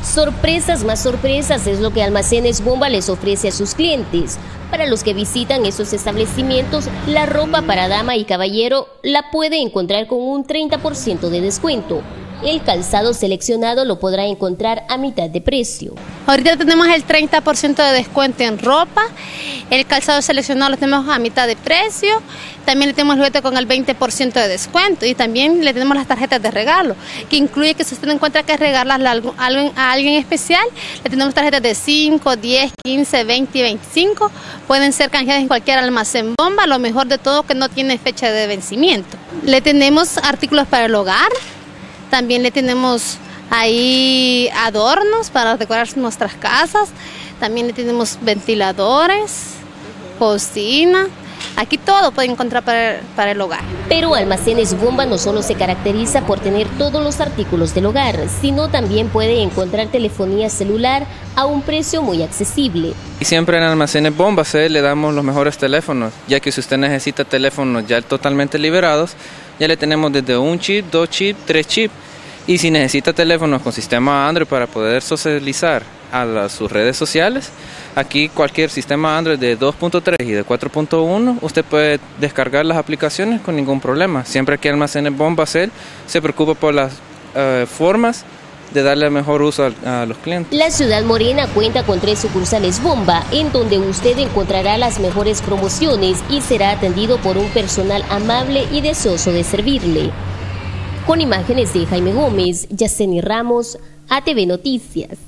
Sorpresas más sorpresas es lo que Almacenes Bomba les ofrece a sus clientes. Para los que visitan esos establecimientos, la ropa para dama y caballero la puede encontrar con un 30% de descuento. El calzado seleccionado lo podrá encontrar a mitad de precio. Ahorita tenemos el 30% de descuento en ropa, el calzado seleccionado lo tenemos a mitad de precio, también le tenemos el juguete con el 20% de descuento y también le tenemos las tarjetas de regalo, que incluye que si usted encuentra que regalarle a alguien especial, le tenemos tarjetas de 5, 10, 15, 20 y 25, pueden ser canjeadas en cualquier almacén Bomba, lo mejor de todo que no tiene fecha de vencimiento. Le tenemos artículos para el hogar. También le tenemos ahí adornos para decorar nuestras casas. También le tenemos ventiladores, cocina. Aquí todo puede encontrar para el hogar. Pero Almacenes Bomba no solo se caracteriza por tener todos los artículos del hogar, sino también puede encontrar telefonía celular a un precio muy accesible. Y siempre en Almacenes Bomba le damos los mejores teléfonos, ya que si usted necesita teléfonos ya totalmente liberados, ya le tenemos desde un chip, 2 chips, 3 chips. Y si necesita teléfonos con sistema Android para poder socializar a sus redes sociales, aquí cualquier sistema Android de 2.3 y de 4.1, usted puede descargar las aplicaciones con ningún problema. Siempre que Almacenes Bomba se preocupa por las formas de darle mejor uso a los clientes. La ciudad morena cuenta con 3 sucursales Bomba, en donde usted encontrará las mejores promociones y será atendido por un personal amable y deseoso de servirle. Con imágenes de Jaime Gómez, Yaceni Ramos, ATV Noticias.